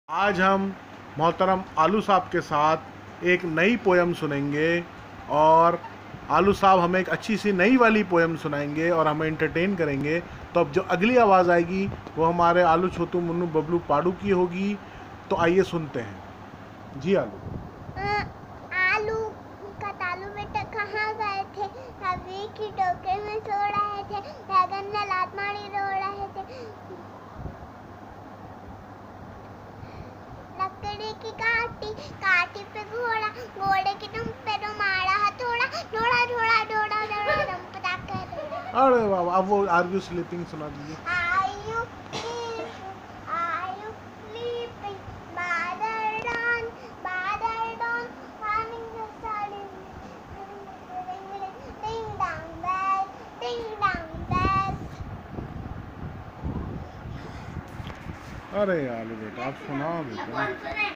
आज हम मोहतरम आलू साहब के साथ एक नई पोयम सुनेंगे और आलू साहब हमें एक अच्छी सी नई वाली पोयम सुनाएंगे और हमें एंटरटेन करेंगे। तो अब जो अगली आवाज़ आएगी वो हमारे आलू छोटू मुन्नू बबलू पाडू की होगी। तो आइए सुनते हैं जी। आलू कतालू बेटा कहाँ गए थे? अभी की टोकरे में सो रहे थे, बैगन ने लात मारी रो रहे थे। लकड़ी की काटी, काटी पे घोड़ा, घोड़े की दुम पे मारा हथौड़ा, ढोड़ा ढोड़ा ढोड़ा ढोड़ा दम पता कर। अरे बाबा, अब वो आर यू स्लीपिंग सुना दीजिए। अरे आलू बेटा आप सुना बेटा।